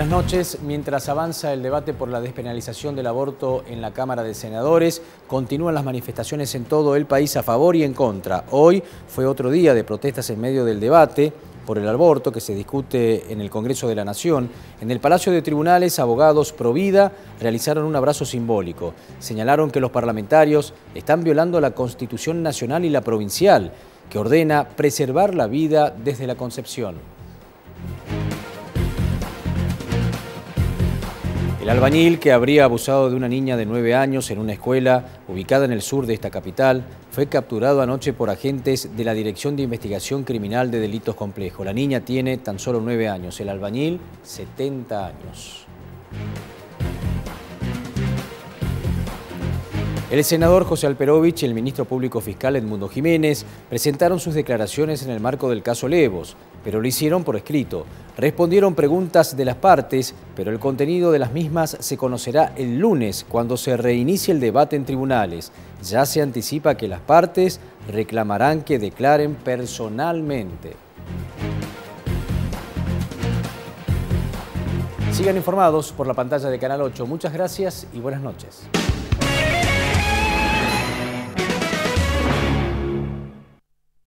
Buenas noches. Mientras avanza el debate por la despenalización del aborto en la Cámara de Senadores, continúan las manifestaciones en todo el país a favor y en contra. Hoy fue otro día de protestas en medio del debate por el aborto que se discute en el Congreso de la Nación. En el Palacio de Tribunales, abogados pro vida realizaron un abrazo simbólico. Señalaron que los parlamentarios están violando la Constitución Nacional y la provincial, que ordena preservar la vida desde la concepción. El albañil que habría abusado de una niña de 9 años en una escuela ubicada en el sur de esta capital fue capturado anoche por agentes de la Dirección de Investigación Criminal de Delitos Complejos. La niña tiene tan solo 9 años, el albañil 70 años. El senador José Alperovich y el ministro público fiscal Edmundo Jiménez presentaron sus declaraciones en el marco del caso Levos, pero lo hicieron por escrito. Respondieron preguntas de las partes, pero el contenido de las mismas se conocerá el lunes cuando se reinicie el debate en tribunales. Ya se anticipa que las partes reclamarán que declaren personalmente. Sigan informados por la pantalla de Canal 8. Muchas gracias y buenas noches.